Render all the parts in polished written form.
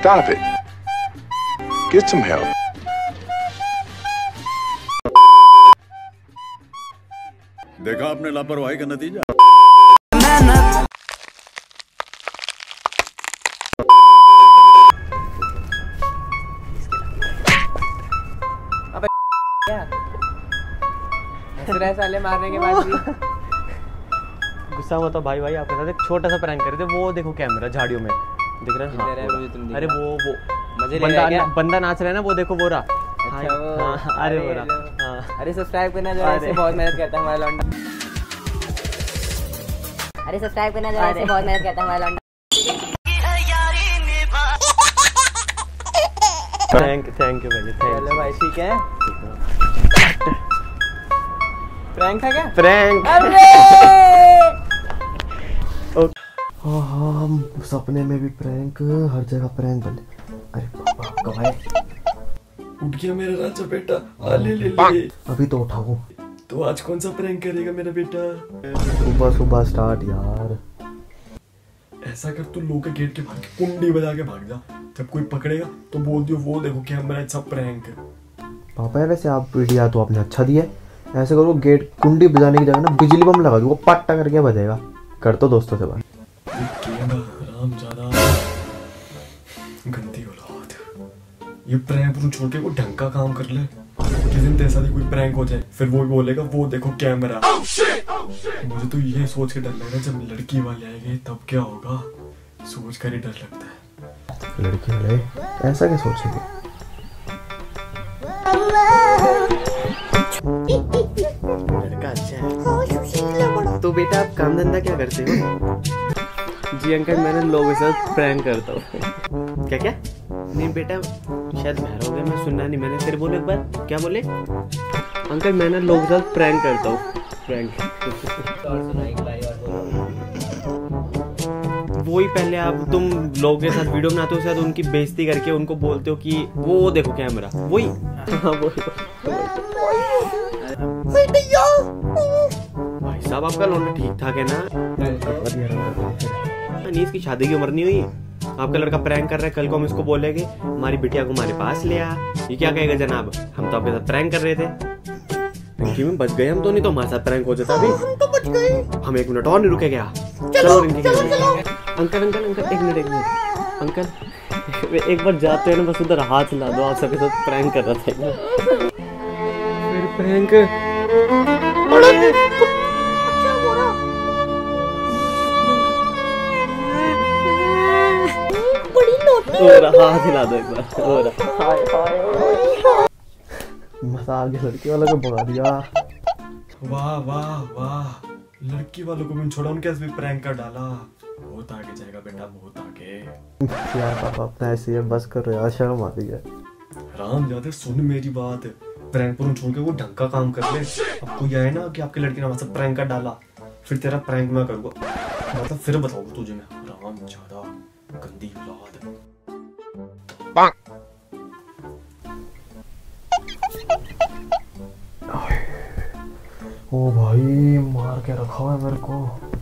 Stop it. Get some help. देखा आपने लापरवाही का नतीजा। अबे यार साले मारने के बाद भी गुस्सा हुआ था भाई आपके साथ एक छोटा सा प्रैंक करे थे। वो देखो कैमरा झाड़ियों में दिख रहा है। हाँ, अरे वो मजे ले रहा है बंदा नाच रहा है ना, वो देखो वो रहा। अच्छा वो हाँ, अरे वो रहा। हाँ। अरे सब्सक्राइब करना जो है, बहुत मेहनत करता है हमारा लौंडा। अरे सब्सक्राइब करना जो है, बहुत मेहनत करता है हमारा लौंडा। थैंक यू भाई। चलो भाई ठीक है। प्रैंक था क्या? प्रैंक। हाँ, सपने में भी प्रैंक, हर जगह प्रैंक बने। अरे पापा कब आए? उठ गया मेरा राजा बेटा। आ ले ले ले। अभी तो उठाओ। तो आज कौन सा प्रैंक करेगा मेरा बेटा? सुबह सुबह स्टार्ट यार। ऐसा कर, तू लोग के गेट के बाहर की कुंडी बजा के भाग जा। जब कोई पकड़ेगा तो बोल दियो वो देखो कैमरा है, सब प्रैंक। पापा है वैसे आप आइडिया तो आपने अच्छा दिया। ऐसे करो, गेट कुंडी बजाने की जगह ना बिजली बम लगा दो, वो पट्टा करके बजेगा। कर तो दोस्तों से बात। गंदी औलाद, ये प्रैंक तू छोड़ के वो ढंग का काम कर ले। किस दिन तेरे साथ कोई प्रैंक हो जाए, फिर वो बोलेगा वो देखो कैमरा। मुझे तो ये सोच के डर लग रहा है, जब लड़की वाले आएंगे तब क्या होगा, सोच कर ही डर लगता है। लड़की वाले ऐसा क्या सोचेंगे? लड़का अच्छा है। तो बेटा आप काम धंधा क्या करते हो? जी अंकल, मैंने लोगों के साथ प्रैंक करता हूँ। क्या क्या? नहीं बेटा शायद बहरा हो गया, मैं सुनना नहीं। मैंने फिर बोले एक बार, क्या बोले? अंकल मैंने लोगों के साथ प्रैंक करता हूँ। प्रैंक वही पहले आप तुम लोगों के साथ वीडियो बनाते हो, शायद उनकी बेइज्जती करके उनको बोलते हो कि वो देखो कैमरा। वही हाँ भाई साहब आपका लौंडा ठीक ठाक है ना? नहीं, इसकी शादी की उम्र नहीं हुई। आपका लड़का प्रैंक कर रहा है, कल को हम इसको बोलेंगे हमारी बिटिया को हमारे पास ले आ। ये क्या कहेगा जनाब, हम तो आपके साथ प्रैंक कर रहे थे। रिंकी में बच गए हम तो, नहीं तो हमारे साथ प्रैंक हो जाता अभी। हम तो बच गए, हम एक मिनट और नहीं रुके क्या? चलो अंकल अंकल अंकल एक मिनट अंकल, एक बार जाते हैं ना, बस उधर हाथ हिला दो। आप सबके साथ प्रैंक कर रहा था। फिर प्रैंक हाथ हिला दो एक बार। मजाक के लड़की वालों को भगा दिया। वाह वाह वाह, लड़की वालों को भी छोड़ा, उनके भी प्रैंक कर डाला। बहुत आगे जाएगा बेटा, बहुत आगे। यार पापा अपना ऐसे ही बस करो यार, शर्म आ रही है। राम यादव सुन मेरी बात, प्रैंक पर छोड़ के वो ढंग का काम कर ले। अब कोई आए ना कि आपकी लड़की ने हमारे साथ प्रैंक कर डाला, फिर तेरा प्रैंक मैं करूँगा, मतलब फिर बताऊंगा तुझे मैं। राम ज्यादा गंदी औलाद। ओ भाई मार के रखा है मेरे को।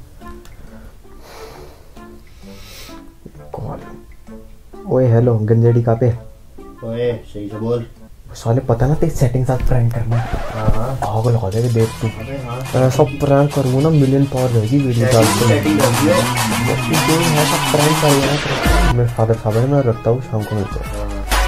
ओए हेलो गंजेड़ी का पे। ओए सही से बोल। साले पता ना तेरी सेटिंग साथ प्रैंक करना। हाँ भाग लगा देगा देख तू। ऐसा प्रैंक करूँ ना मिलियन पावर जाएगी वीडियो डाल के। ऐसा प्रैंक करूँगा मेरे फादर साहब है, मैं रखता हूँ, शाम को मिलते हैं।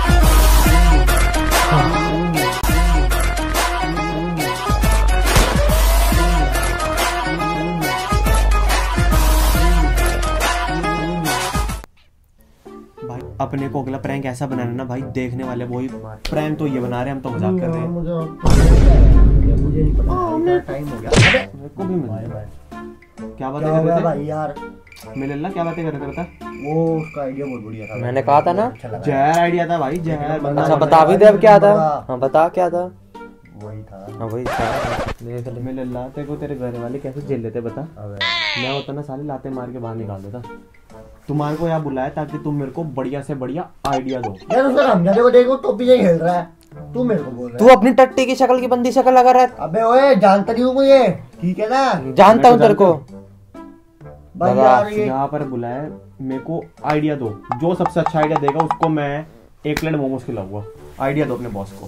अपने को अगला प्रैंक ऐसा बनाना ना भाई, देखने वाले वही प्रैंक तो ये बना रहे हैं, हम तो मजाक कर रहे हैं। मुझे नहीं पता, टाइम हो गया। मेरे को भी मिल जाए। क्या बातें कर रहे थे भाई यार? मिलना क्या बातें कर रहे थे बता? वो उसका आइडिया बहुत बढ़िया था। मैंने कहा था ना, जहर आइडिया था भाई, जहर। अच्छा बता भी दे अब क्या था। हाँ बता क्या था? वही था। हाँ वही था। देख ले मिलना तेरे को, तेरे घर वाले कैसे झेल लेते बता? मैं होता ना साले लाते मार के बाहर निकाल देता। तुम्हारे को यहाँ बुलाया ताकि तुम मेरे को बढ़िया से बढ़िया आइडिया दो। यार उसका हमने को देखो टोपी से खेल रहा है, तू मेरे को बोल रहा है। तू अपनी टट्टी की शक्ल की बंदी शक्ल लगा रहा है। अबे ओए जानता नहीं हूँ मुझे, ठीक है ना? जानता हूँ तेरे को। भाई यार ये यहाँ पर बुलाया, मेरे को आइडिया दो, जो सबसे अच्छा आइडिया देगा उसको मैं 1 प्लेट मोमोज खिलाऊंगा। आइडिया दो अपने बॉस को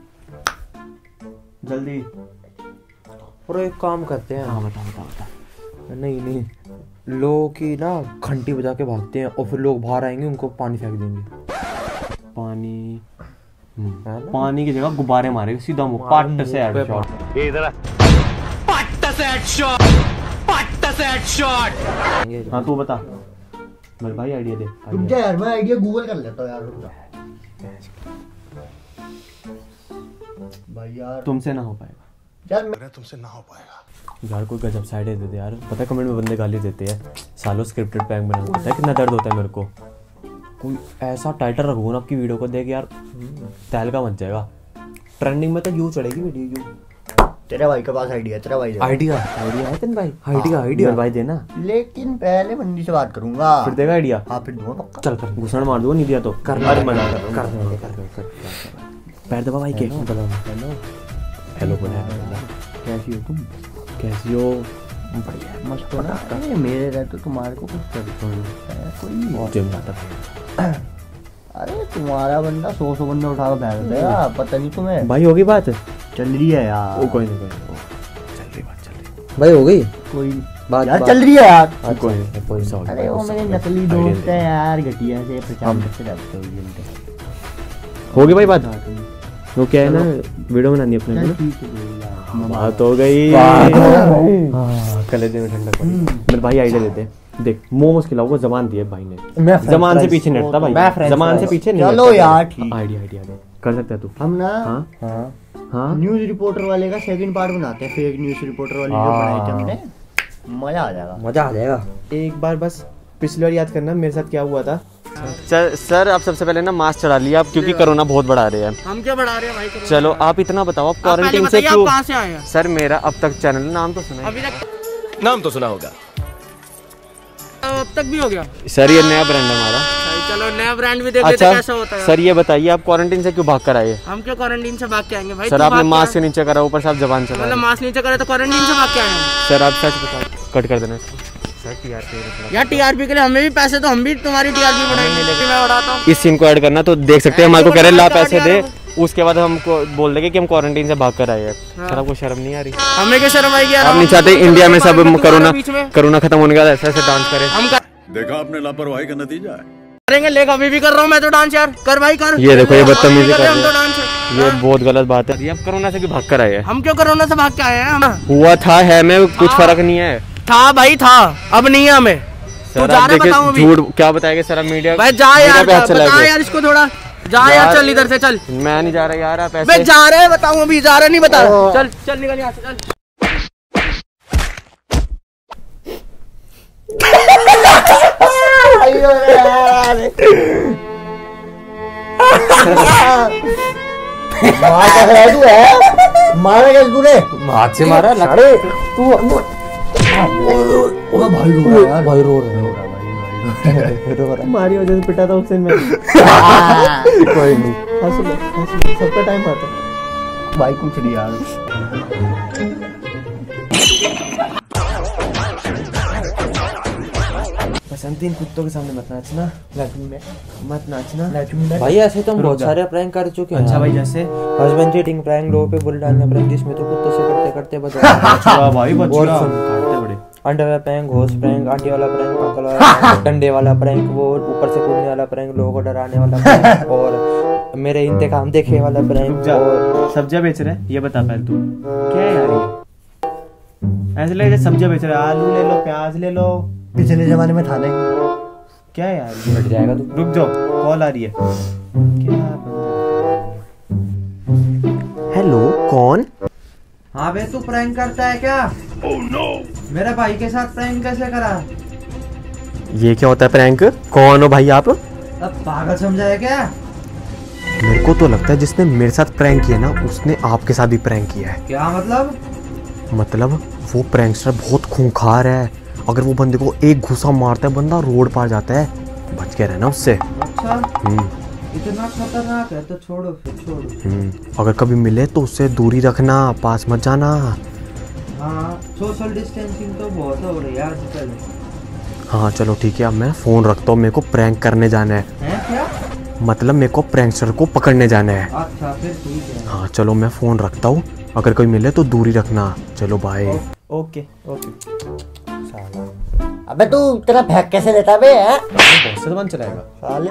जल्दी। और एक काम करते हैं। हाँ बता। नहीं लोगों की ना घंटी बजा के भागते हैं और फिर लोग बाहर आएंगे, उनको पानी फेंक देंगे। पानी की जगह गुब्बारे मारेगा सीधा मुंह, पट से हेडशॉट। ये इधर हाँ तू बता मेरे भाई, आइडिया दे। रुक जा यार, मैं आइडिया गूगल कर लेता हूँ यार, रुक जा भाई यार। तुमसे ना हो पाएगा यार तुमसे ना हो पाएगा यार, कोई गजब सा आइडिया दे दे यार। पता है कमेंट में बंदे गाली देते हैं, सालों स्क्रिप्टेड प्रैंक बना, पता है कितना दर्द होता है मेरे को। कोई ऐसा टाइटल रखूंगा ना आपकी वीडियो को देख यार, तहलका मच जाएगा। ट्रेंडिंग में तो यूं चढ़ेगी वीडियो, यूं। तेरे भाई के पास आइडिया, तेरा भाई आइडिया है तेरे भाई? आइडिया मेरे भाई देना, लेकिन पहले बंदी से बात करूंगा। फिर देगा आइडिया। हाँ फिर दूंगा पक्का। चल कर घुसड़ मार दूंगा, नहीं दिया तो अरे मना कर पैर दबा भाई के। हेलो बोला, कैसी हो तुम, कैसी हो? बढ़िया मस्त हो ना। अरे मेरे रहते तुम्हारे को कुछ कोई जिम जाता था। अरे तुम्हारा बंदा 100 बंदा उठा कर बैठ गया, पता नहीं तुम्हें। भाई होगी बात, चल रही है यार। वो कोई नहीं चल रही बात। भाई हो गई कोई बात यार, चल रही है यार। कोई नहीं कोई सा। अरे वो मेरे नकली दोस्त है यार, घटिया से पहचान करते रहते हो। होगी भाई बात। वो क्या है ना, वीडियो बनानी अपने को। ठीक है बात हो गई। कलेजे में ठंडक पड़ी। मेरे भाई आइडिया देते हैं, देख मोमोज खिलाओ, जबान दी है भाई ने, जबान से पीछे नहीं हटता भाई, जबान से पीछे नहीं। चलो यार ठीक। आइडिया दे, कर सकता है तू। हम ना हाँ न्यूज रिपोर्टर वाले का सेकंड पार्ट बनाते हैं, फेक न्यूज रिपोर्टर वाली जो बनाई थी हमने, मजा आ जाएगा। एक बार बस पिछली बार याद करना मेरे साथ क्या हुआ था। सर आप सबसे पहले ना मास्क चढ़ा लिया आप, क्योंकि कोरोना बहुत बढ़ा रहे हैं। हम क्या बढ़ा रहे हैं भाई? चलो आप इतना बताओ, आप क्वारंटीन से क्यों? कहाँ से आए हैं? सर मेरा अब तक चैनल नाम तो सुना है, अभी तक नाम तो सुना होगा। अब तक भी हो गया सर ये नया ब्रांड है हमारा। चलो नया ब्रांड भी देख लेते अच्छा कैसा होता है। सर ये बताइए आप क्वारंटीन से क्यों भाग कर आए? हम क्यों क्वारंटीन से भाग के आएंगे भाई? सर आपने मास्क से नीचे करा, ऊपर से आप जबान चला। मतलब मास्क नीचे करे तो क्वारंटीन से भाग के आए हम। सर आप सच बताओ, कट कर देना इसको। यार टीआरपी के लिए हमें भी पैसे, तो हम भी तुम्हारी टीआरपी बढ़ाएंगे। लेकिन मैं बढ़ाता हूँ इस सीन को ऐड करना तो देख सकते हैं, हमारे को कह रहे ला पैसे दे, उसके बाद हमको बोल देंगे कि हम क्वारंटीन से भाग कर आए हैं। सर आपको शर्म नहीं आ रही? हमें क्या शर्म आएगी यार? आप नहीं चाहते इंडिया में सब कोरोना खत्म होने के बाद ऐसे ऐसे डांस करें? हम देखा आपने लापरवाही का नतीजा है। करेंगे, लेकिन अभी भी कर रहा हूँ मैं तो डांस यार। कर भाई कर। ये देखो ये बदतमीजी कर रहे हम तो हैं, डांस है। ये बहुत गलत बात है। अब कोरोना से क्यों भाग कर आए हैं? हम क्यों कोरोना से भाग के आए हैं? हम हुआ था है में कुछ फर्क नहीं है। था भाई था, अब नहीं है हमें। सर आप देखिए झूठ क्या बताएंगे सर, आप मीडिया भाई जा यार, बता यार इसको थोड़ा, जा यार चल इधर से चल। मैं नहीं जा रहा यार, आप ऐसे। मैं जा रहे हैं, बताऊं अभी जा रहा नहीं बता। चल चल निकल यहाँ से चल। मारेगा तूने? हाथ से मारा तू। भाई रो रहा है। हमारी वजह से पिटा था उससे मैं। कोई नहीं, हंस लो सबका टाइम आता है। भाई कुछ नहीं यार। बसंती इन कुत्तों के सामने मत नाचना, मत नाचना भाई ऐसे तो हम बहुत सारे प्रैंक कर चुके हैं। अच्छा भाई जैसे हस्बैंड चीटिंग प्रैंक, लोगों पे बुल डालना प्रैंक, जिसमें तो कुत्तों से करते करते बचा। भाई और सुन, काटते बड़े। अंडरवेयर प्रैंक, घोस प्रैंक, आंटी वाला प्रैंक, अंकल वाला प्रैंक, डंडे वाला प्रैंक, वो ऊपर से कूदने वाला प्रैंक, लोगों को डराने वाला प्रैंक, और मेरे इंतकाम देखे वाला प्रैंक। और सब्जियां बेच रहे हैं, ये बता पहले तू क्या है यार ये? ऐसे लगे जैसे सब्जियां बेच रहे हैं, आलू ले लो, प्याज ले लो। पिछले जमाने में था नहीं। क्या है यार? मिट जाएगा तू। रुक जाओ, कॉल आ रही है। क्या? हेलो कौन? हाँ बे तू प्रैंक करता है क्या? मेरे भाई के साथ प्रैंक कैसे करा? ये क्या होता है प्रैंक? कौन हो भाई आप? अब पागल समझा है क्या? मेरे को तो लगता है जिसने मेरे साथ प्रैंक किया ना, उसने आपके साथ भी प्रैंक किया है। क्या मतलब? मतलब वो प्रैंकस्टर बहुत खूंखार है, अगर वो बंदे को एक घुसा मारता है बंदा रोड पार जाता है, बच के रहना उससे। अच्छा इतना खतरनाक है तो छोड़ो, फिर छोड़ो। अगर कभी मिले तो उससे दूरी रखना, पास मत जाना। हाँ सोशल डिस्टेंसिंग तो बहुत हो रही है आजकल। हाँ चलो ठीक है, अब मैं फोन रखता हूँ, मेरे को प्रैंक करने जाना है। क्या? मतलब मेरे को प्रैंकस्टर को पकड़ने जाना है। अच्छा फिर ठीक है। हाँ चलो मैं फोन रखता हूँ, अगर कोई मिले तो दूरी रखना। चलो बाय। Okay okay. अबे तू तेरा फेंक कैसे लेता बे? बहुत से जबान चलाएगा साले।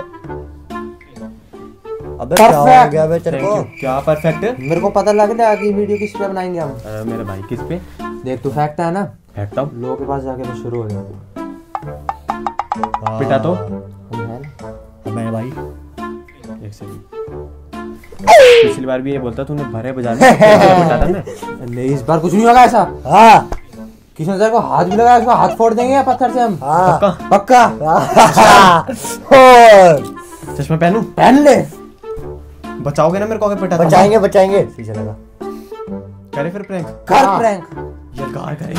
अबे क्या हो गया बे तेरे को? क्या परफेक्ट है? मेरे को पता लग गया कि वीडियो किस पे बनाएंगे हम। मेरे भाई किस पे देख तू फेंकता है ना, फेंकता हूँ? लोगों के पास जाके तो शुरू हो गया। पिटा तो मेरे भाई एक सेकंड, पिछली बार भी ये बोलता तूने भरे बाजार में पिटा था मैं। नहीं इस बार कुछ नहीं होगा ऐसा। हाँ किशन सर को हाथ भी लगा, इसको हाथ फोड़ देंगे पत्थर से हम। हाँ पक्का। चश्मा पहनूं? पहन ले। बचाओगे ना मेरे को अगर पिटा? बचाएंगे बचाएंगे। पीछे लगा करे फिर प्रैंक? कर प्रैंक। ये गार करे।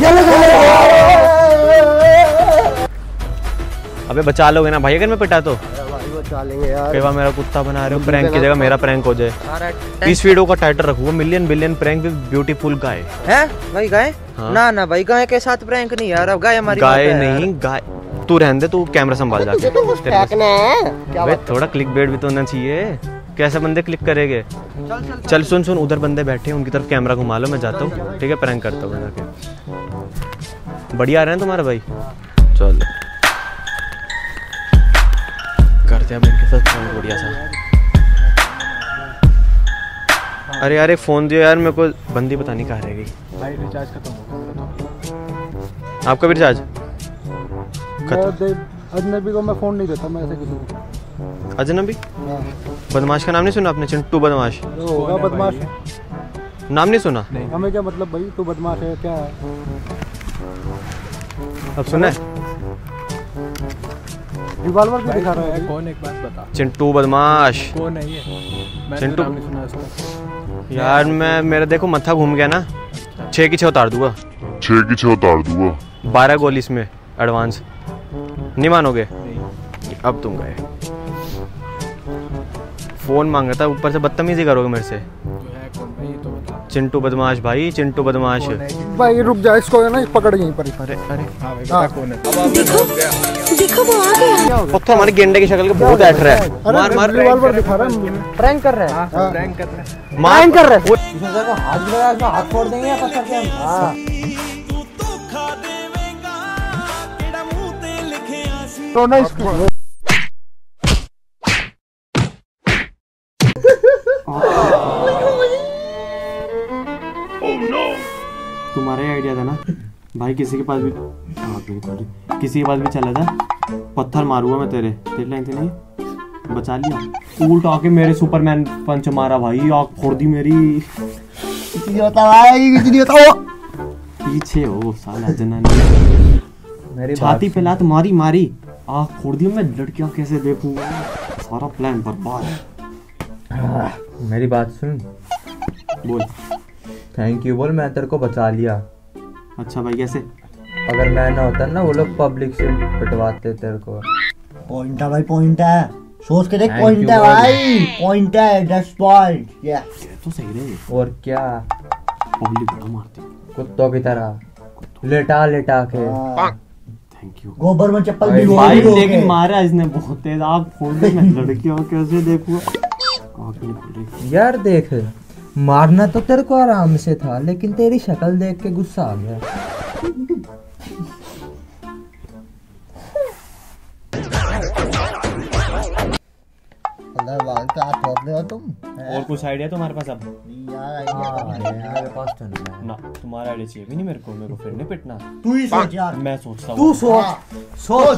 अबे बचा लोगे ना भाई अगर मैं पिटा तो? बचा लेंगे यार। कई बार मेरा कुत्ता बना रहे हो, प्रैंक की जगह मेरा प्रैंक हो जाए। इस वीडियो का टाइटल रखूंगा million billion prank with beautiful guy. है भाई गाय? हाँ। ना ना भाई गाय के साथ प्रैंक नहीं यार, अब गाय हमारी गाय बात है नहीं गाय। तू रहने दे, तू कैमरा संभाल जाके। अबे थोड़ा क्लिक बेट भी तो होना चाहिए, कैसे बंदे क्लिक करेंगे? चल सुन सुन, उधर बंदे बैठे हैं, उनकी तरफ कैमरा घुमा लो, मैं जाता हूँ ठीक है, प्रैंक करता हूँ जाके। बढ़िया आ रहे हैं तुम्हारे भाई। चल करते हैं अब इनके साथ प्रैंक बढ़िया सा। अरे यार एक फोन दियो यार, मेरे को बंदी पता नहीं कहाँ रह गई। भाई रिचार्ज खत्म हो गया। आपका भी रिचार्ज अजनबी को मैं फोन नहीं देता, मैं ऐसे किसी को। अजनबी? बदमाश का नाम नहीं सुना आपने? चिंटू बदमाश होगा बदमाश। नाम नहीं सुना? हमें क्या मतलब भाई, तू बदमाश है क्या है? अब सुना है? रिवॉल्वर क्यों दिखा रहा है? कौन, एक बात बता। चिंटू बदमाश कौन है ये? चिंटू नाम नहीं सुना इसका। यार मैं मेरा देखो मत्था घूम गया ना, 6 की 6 उतार दूंगा। 12 गोली इसमें एडवांस। नहीं मानोगे? अब तुम गए। फोन मांग रहा था, ऊपर से बदतमीजी करोगे मेरे से। चिंटू बदमाश भाई, चिंटू बदमाश। भाई रुक जा, इसको ना पकड़ यहीं पर। अरे अरे हाँ भाई बता कौन है? देखो वो आ गया। पक्का हमारे गेंडे की शक्ल का बहुत ऐठ रहा है। मार मार रिवॉल्वर दिखा रहा है। प्रैंक कर रहे हैं। प्रैंक कर रहा है। मार कर रहे। किशन सर को हाथ भी लगा, इसको हाथ फोड़ देंगे पत्थर से हम। हाँ तो ना इसको तुम्हारा ही आइडिया था ना भाई, किसी के पास भी किसी के पास भी चला जा, पत्थर मारूंगा मैं तेरे लाइन से नहीं बचा लिया। उल्टा आके मेरे सुपरमैन पंच मारा भाई, आँख फोड़ दी मेरी। पीछे हो साला जनानी, मेरी छाती पे लात मारी मारी, आँख फोड़ दी। मैं लड़कियां कैसे देखूंगा, सारा प्लान बर्बाद। मेरी बात सुन, बोल। थैंक यू बोल, मैं तेरे को बचा लिया। अच्छा भाई कैसे? अगर मैं ना होता ना, वो लोग पब्लिक से पिटवाते तेरे को। पॉइंट है भाई, पॉइंट है। सोच के देख, Thank पॉइंट you, है boy. भाई, पॉइंट है, 10 पॉइंट। तो सही रहे, और क्या, पब्लिक बड़ा मारती। कुत्तों की तरह लेटा लेटा के। थैंक यू गोबर में चप्पल भाई, भिगो भाई, भिगो लेकिन के। मारा इसने बहुत तेज, आँख फोड़ दी। मैं लड़कियों कैसे देखूंगा, आँख नहीं खोल रही। यार देख, मारना तो तेरे को आराम से था, लेकिन तेरी शक्ल देख के गुस्सा आ गया। क्या ठोक रहे हो तुम? और कुछ आइडिया तुम्हारे पास? अब यार आइडिया मेरे पास तो नहीं है। ना तुम्हारा आइडिया चाहिए भी नहीं मेरे को फिर नहीं पिटना। तू ही सोच यार। मैं सोचता हूँ। तू सोच, सोच।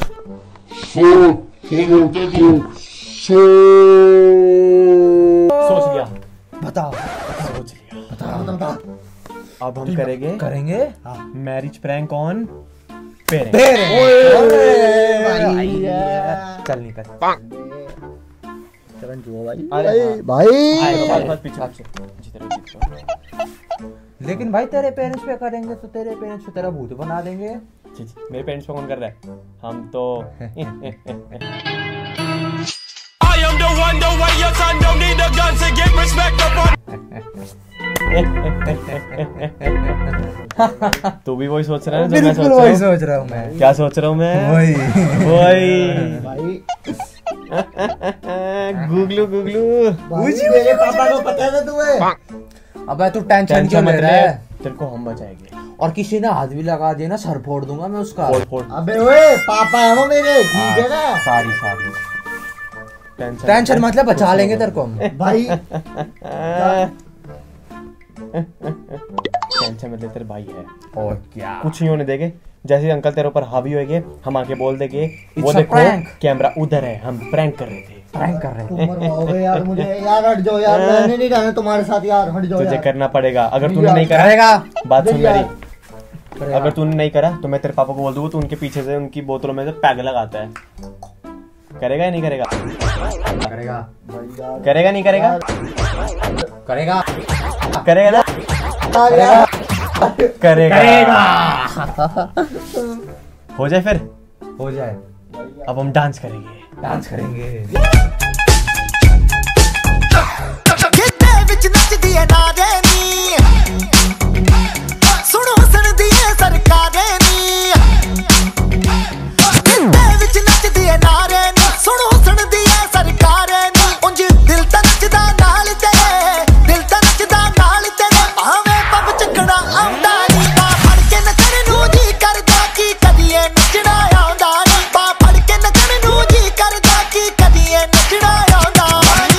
सोच लिया। बता सोच लिया। बता। अब हम करेंगे मैरिज प्रैंक ऑन पेरेंट्स। चल निकल। भाई लेकिन भाई तेरे पेरेंट्स पे करेंगे तो तेरे पेरेंट्स को तेरा भूत बना देंगे। मेरे पेरेंट्स पे कौन कर रहा है? हम तो I am the one, the way your son don't need a gun to get respect up on. तू भी वही सोच रहा है जो मैं बिल्कुल वही सोच रहा हूँ मैं। क्या सोच रहा हूँ मैं? वही भाई गूगलू भाई मेरे पापा को पता है तुम्हें। अबे तू टेंशन क्यों ले रहा है? तेरे को हम बचाएंगे। और किसी ने हाथ भी लगा दिया ना सर फोड़ दूंगा मैं उसका। अबे ओए पापा है वो मेरे, ठीक है ना। सारी टेंशन मतलब बचा लेंगे तेरे को हम। भाई टेंशन में तेरे भाई है और क्या, कुछ नहीं होने देंगे। जैसे अंकल तेरे ऊपर हावी होएंगे हम आके बोल देंगे वो It's a देखो prank. कैमरा उधर है, हम प्रैंक कर रहे थे। प्रैंक कर रहे हैं। तुम मरवाओगे यार मुझे, यार हट जाओ यार, मैंने नहीं रहना तुम्हारे साथ यार, हट जाओ तुझे यार। करना पड़ेगा। अगर तूने नहीं करेगा बात सुन यार। मेरी, अगर तूने नहीं करा तो मैं तेरे पापा को बोल दूंगा तू उनके पीछे से उनकी बोतलों में से पैग लगाता है। करेगा या नहीं करेगा? करेगा करेगा नहीं करेगा? करेगा करेगा ना? करेगा। हो जाए फिर, हो जाए। अब हम डांस करेंगे। डांस करेंगे। कितने विच नचदी है नारे नी, सुनो हसन दी है सरकारे नी। कितने विच नचदी है नारे नी, सुनो हसन दी है सरकारे नी। उंज दिल ता नचदा नाल तेरे, दिल ता नचदा नाल तेरे। भावे पब चकड़ा आंदा नी, बा फड़ के नचण नू जी करदा की कदीए नचना आंदा नी। बा फड़ के नचण नू जी करदा की कदीए नचना आंदा नी।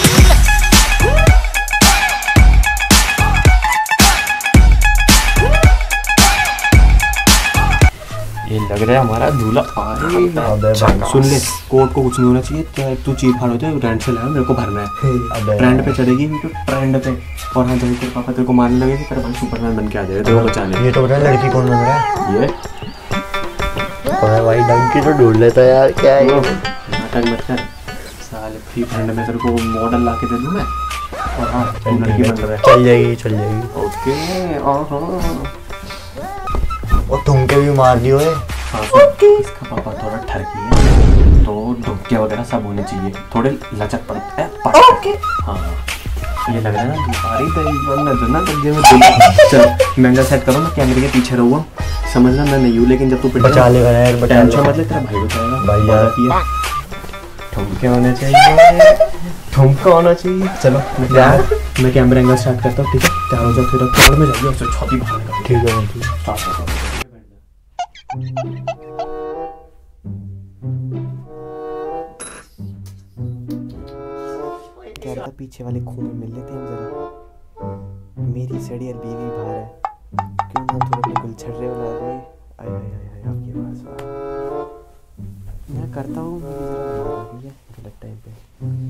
ये लग रहा है हमारा दूल्हा सुन ले, कोर्ट को कुछ नहीं होना चाहिए। चाहे तू चीर फाड़ होते रेंट से लाया, मेरे को भरना है। ट्रेंड पे चढ़ेगी तो ट्रेंड पे। और हाँ जब तेरे पापा तेरे को मारने लगे तेरा भाई सुपरमैन बन के आ जाएगा तेरे को बचाने। ये तो बता लड़की कौन बन रहा है? ये अरे भाई डंकी तो ढूंढ लेता यार, क्या है ये? नाटक मत कर साले। फ्री फ्रेंड में तेरे को मॉडल ला के दे दूँ मैं। और हाँ तू लड़की बन रहा है। चल जाएगी। ओके। और और तुमके भी मार दियो है। हाँ इसका पापा थोड़ा ठरकी है तो धुक्के वगैरह सब होने चाहिए, थोड़े लचक पड़ते हैं। ओके हाँ ये लग रहा है ना तुम्हारी चल महंगा सेट करो ना, कैमरे के पीछे रहूँगा समझना। मैं नहीं हूँ लेकिन जब तू बचा लेगा यार, बचा टेंशन लेगा। मत ले, तेरा भाई बचाएगा। भाई यार। ठुमके होने चाहिए, ठुमका होना चाहिए। चलो मैं कैमरा एंगल स्टार्ट करता हूँ, ठीक है? तैयार हो जाओ, फिर कोड में जाइए और छाती बाहर निकालो। ठीक है स्टार्ट हो जाओ। कह रहा था पीछे वाले खूह में मिल लेते हैं हम जरा। मेरी सड़ी और बीवी बाहर है, क्यों ना थोड़े अपने गुलछर्रे बना ले। आय आय आय आय आपकी आवाज़ मैं करता हूँ, मेरी जरा आवाज़ आ गई है गलत टाइम पे।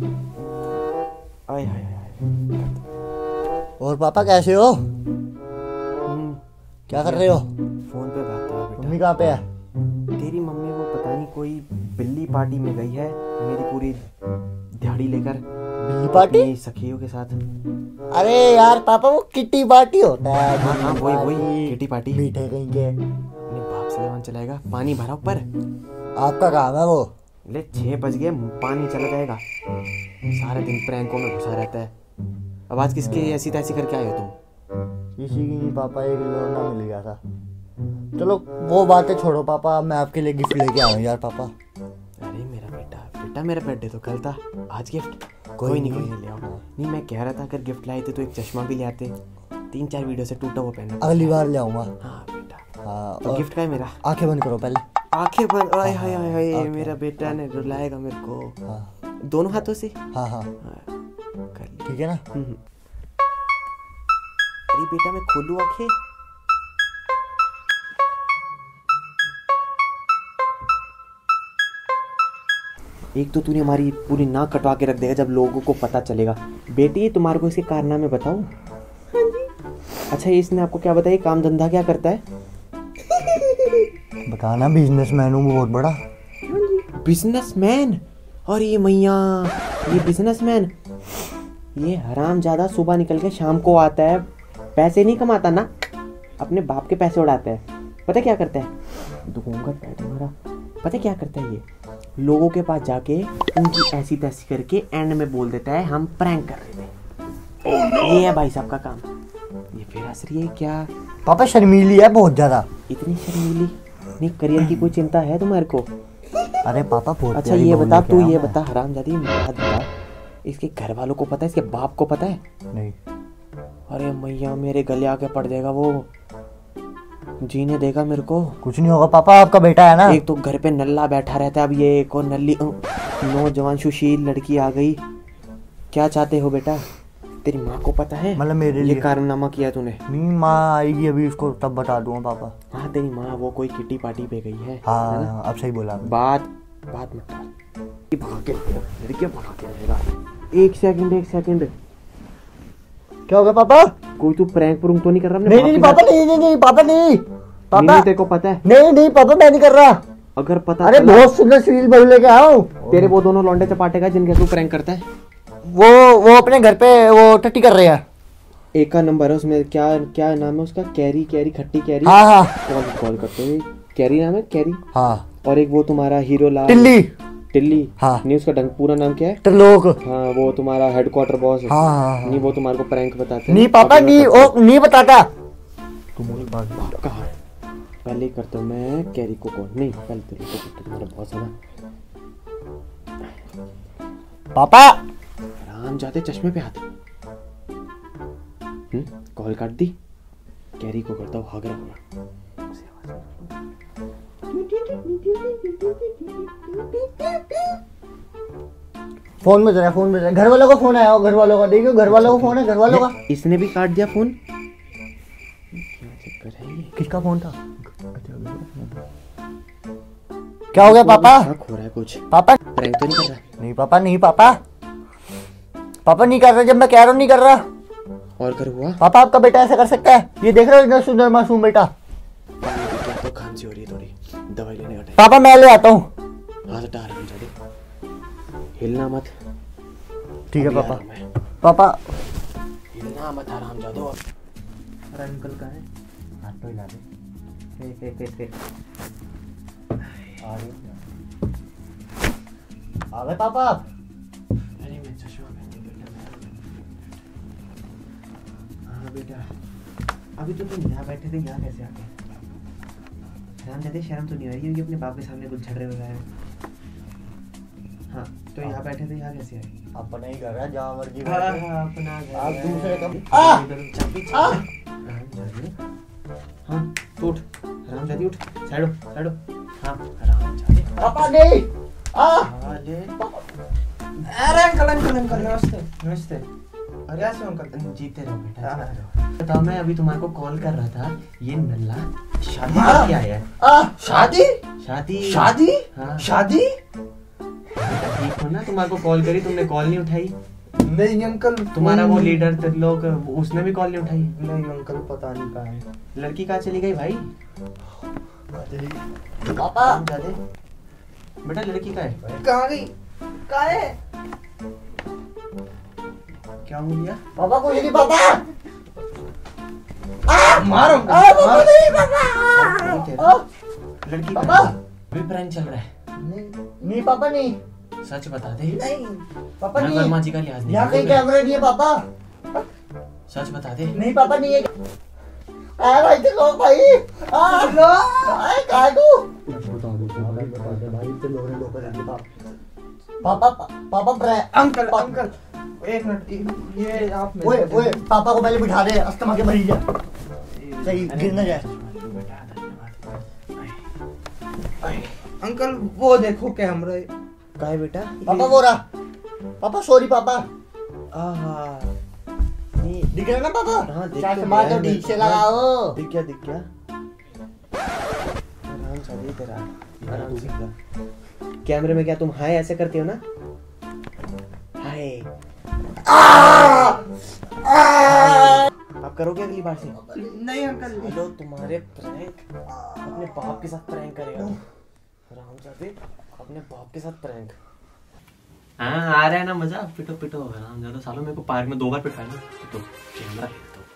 आय आय आय। और पापा कैसे हो? क्या कर रहे हो? फोन पे बात था बेटा। मम्मी कहाँ पे है? तेरी मम्मी वो पता नहीं कोई बिल्ली पार्टी में गई है, मेरी पूरी दिहाड़ी लेकर। बिल्ली पार्टी? अपनी सखियों के साथ। अरे यार पापा वो किट्टी पार्टी होता है। हाँ हाँ वही किटी पार्टी। मीठे कहीं के। अपने बाप से जवान चलाएगा, पानी भरा ऊपर। आपका काम है वो। ले 6 बज गए, पानी चला जाएगा। सारा दिन प्रैंकों में घुसा रहता है। अब आज किसकी ऐसी तैसी करके आए हो तुम? किसी की नहीं पापा, एक लौंडा मिल गया था। चलो वो बातें छोड़ो पापा, मैं आपके लिए गिफ्ट लेके आऊँ यार पापा। अरे मेरा बेटा मेरा बर्थडे तो कल था, आज गिफ्ट? कोई नहीं ले आओ। नहीं मैं कह रहा था अगर गिफ्ट लाए थे तो एक चश्मा भी ले आते। 3-4 वीडियो से टूटा हुआ पहना। अगली बार ले आऊँगा। हाँ बेटा। हाँ तो गिफ्ट का है मेरा? आंखें बंद करो पहले। आंखें बंद? आय हाय हाय हाय, मेरा बेटा ने रुलाएगा मेरे को। हाँ दोनों हाथों से? हाँ हाँ कर ली। ठीक है ना? अरे बेटा मैं खोलूं आंखें? एक तो तूने हमारी पूरी नाक कटवा के रख देगा जब लोगों को पता चलेगा। बेटी तुम्हारे को इसके कारनामे बताऊं? अच्छा इसने आपको क्या बताया, काम धंधा क्या करता है? बताना। बिजनेसमैन हूँ बहुत बड़ा। बिजनेसमैन? और ये मैया, ये बिजनेसमैन, ये हरामजादा सुबह निकल के शाम को आता है, पैसे नहीं कमाता ना, अपने बाप के पैसे उड़ाता है। पता क्या करता है? दुखूंगा तुम्हारा। पता क्या करता है ये? लोगों के पास जाके उनकी ऐसी तैसी करके एंड में बोल देता है हम प्रैंक कर रहे थे। ये है भाई साहब का काम। हंस रही है क्या? पापा शर्मीली है बहुत ज्यादा। इतनी शर्मीली? नहीं, करियर की कोई चिंता है तुम्हारे को? अरे पापा बहुत। अच्छा ये बता, तू ये बता हरामजादी, बात बता, इसके घर वालों को पता है, इसके बाप को पता है? नहीं। अरे मैया, मेरे गले आके पड़ जाएगा वो, जीने देगा मेरे को? कुछ नहीं होगा पापा, आपका बेटा है ना। एक तो घर पे नल्ला बैठा रहता है, अब ये एक और नल्ली नौजवान सुशील लड़की आ गई। क्या चाहते हो बेटा? तेरी माँ को पता है मतलब मेरे लिए ये कारनामा किया तूने? नहीं, माँ आएगी अभी, उसको तब बता दूंगा पापा। हाँ तेरी माँ वो कोई किटी पार्टी पे गई है। हाँ अब सही बोला। बात मत कर, भगा के रहेगा। एक सेकंड। क्या हो गया पापा? कोई तू प्रैंक प्रूंक तो नहीं कर रहा? नहीं पापा, नहीं पापा, नहीं पापा, तेरे को पता है? नहीं पापा, मैं नहीं कर रहा। अगर पता, अरे बहुत सुंदर सुशील बहू लेके आओ। तेरे वो दोनों लौंडे चपाटे का जिनके तू प्रैंक करता है, वो अपने घर पे वो टट्टी कर रहे हैं। एक का नंबर है उसमें, क्या नाम है उसका? कैरी खट्टी कैरी। हाँ कॉल करते हैं। कैरी नाम है, कैरी। हाँ। और एक वो तुम्हारा हीरो लाल टिल्ली। हाँ। नहीं, उसका पूरा नाम क्या है? त्रिलोक। हाँ, वो तुम्हारा हेडक्वार्टर बॉस। हाँ। नहीं, वो तुम्हारे को प्रैंक बताते हैं। नहीं पापा, नहीं बताता। कहा पहले ही करता हूँ मैं कैरी को कॉल। नहीं, पहले तेरे को करता हूँ, तुम्हारा बॉस है ना। पापा आराम जाते, चश्मे पे हाथ। कॉल काट दी, कैरी को करता हूँ हागरा हुआ। फोन में जरा घर वालों का फोन आया, घर वालों का देखियो, घर वालों का फोन है, घर वालों का। इसने भी काट दिया फोन। क्या चक्कर है ये? किसका फोन था? क्या हो गया पापा? हो रहा है कुछ। पापा प्रैंक तो नहीं कर रहा? नहीं पापा, पापा नहीं कर रहा, जब मैं कह रहा हूँ नहीं कर रहा। और कर हुआ? पापा आपका बेटा ऐसा कर सकता है? ये देख रहे हो इतना सुंदर मासूम बेटा। तो खांसी हो रही है थोड़ी, दवाई लेने का टाइम। पापा मैं ले आता हूँ। हाथ हटा, हिलना मत। ठीक है पापा। पापा हिलना मत, आराम जा दो। अरे अंकल कहाँ है? हाथ तो हिला दे। आ गए पापा। अरे मैं चश्मा पहन के बेटा। हाँ बेटा, अभी तो तुम यहाँ बैठे थे, यहाँ कैसे आ गए? शर्म तो नहीं आ रही है कि अपने बाप के सामने कुछ झगड़े हो रहा है? हाँ तो यहाँ बैठे थे, यहाँ कैसे आए? अपना ही घर है, जहाँ मर्जी अपना घर। आप दूसरे का। हाँ तो उठ, हरामजादी उठ, साइड हो। हाँ हरामजादी। पापा नहीं। अरे अंकल नमस्ते। अरे अंकल जीते रहो बेटा। बताओ, मैं अभी तुम्हारे को कॉल कर रहा था, ये नल्ला शादी करके आया है। शादी? हाँ शादी। ठीक हो ना? तुम्हारे को कॉल करी, तुमने कॉल नहीं उठाई। नहीं अंकल, तुम्हारा वो लीडर त्रिलोक, उसने भी कॉल नहीं उठाई। नहीं अंकल, पता नहीं कहाँ है। लड़की कहाँ चली गई भाई? पापा बेटा लड़की कहाँ है? कहाँ गई? कहाँ है? क्या हो गया? पापा कुछ नहीं पापा। मारो लड़की पापा अभी प्रैंक चल रहा है। नहीं पापा नहीं। सच बता दे। नहीं पापा नहीं। वर्मा जी का लिहाज नहीं। यहाँ कहीं कैमरा नहीं है पापा। सच बता दे। नहीं पापा नहीं है। भाई चलो भाई। पापा अंकल एक मिनट, ये आप ओए पापा को पहले बिठा दे, अस्थमा के मरीज है, सही गिर न जाए। अंकल वो देखो कैमरा। क्या है बेटा? पापा वो रहा। पापा सॉरी पापा। दिख रहा ना पापा? हाँ दिख तो ठीक से लगाओ। दिख गया। आराम से तेरा, आराम से। कैमरे में क्या तुम हाय ऐसे करते हो ना? हाय। आप करोगे अगली बार से? नहीं अंकल। हेलो, तुम्हारे प्रैंक अपने बाप के साथ प्रैंक करेगा। हरामजादे, अपने बाप के साथ प्रैंक। हाँ आ रहा है ना मजा? पिटो हरामजादा सालों, मेरे को पार्क में 2 बार पिटाया ना। तो camera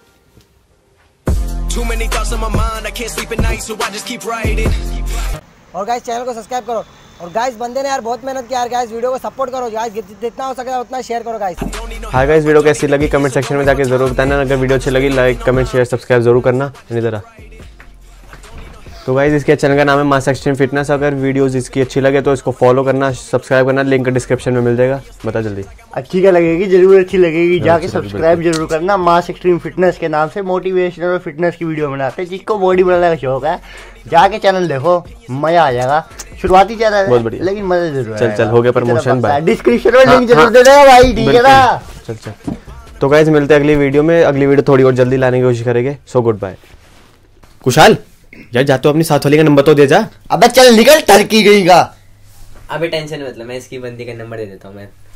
Too many thoughts on my mind, I can't sleep at night, so I just keep writing. और गाइस चैनल को सब्सक्राइब करो और गाइस बंदे ने यार बहुत मेहनत किया यार गाइस, वीडियो को सपोर्ट करो गाइस, जितना हो सके उतना शेयर करो गाइस। हाय गाइस, वीडियो कैसी लगी कमेंट सेक्शन में जाके जरूर बताना। अगर वीडियो अच्छी लगी लाइक कमेंट शेयर सब्सक्राइब जरूर करना। इधर तो गाइस इसके चैनल का नाम है मास एक्सट्रीम फिटनेस। अगर वीडियोस इसकी अच्छी लगे तो इसको फॉलो करना, सब्सक्राइब करना, लिंक डिस्क्रिप्शन में मिल जाएगा। बता जल्दी। अच्छी क्या लगेगी, जरूर अच्छी लगेगी, जाके सब्सक्राइब जरूर करना। मास एक्सट्रीम फिटनेस के नाम से मोटिवेशनल और फिटनेस की वीडियो बनाते हैं। जिसको बॉडी बनाने का शौक है जाके चैनल देखो, मजा आ जाएगा। शुरुआती चैनल है बहुत बढ़िया, लेकिन मजा जरूर चल चल हो गया प्रमोशन भाई, डिस्क्रिप्शन में लिंक जरूर दे देना भाई, ठीक है ना। चल चल तो गाइस मिलते हैं अगली वीडियो में। अगली वीडियो थोड़ी और जल्दी लाने की कोशिश करेंगे। So good bye. कुशाल यार जा तो अपनी साथ वाली का नंबर तो दे जा। अबे चल निकल टर्की गई का। अबे टेंशन मतलब मैं इसकी बंदी का नंबर दे देता हूँ मैं।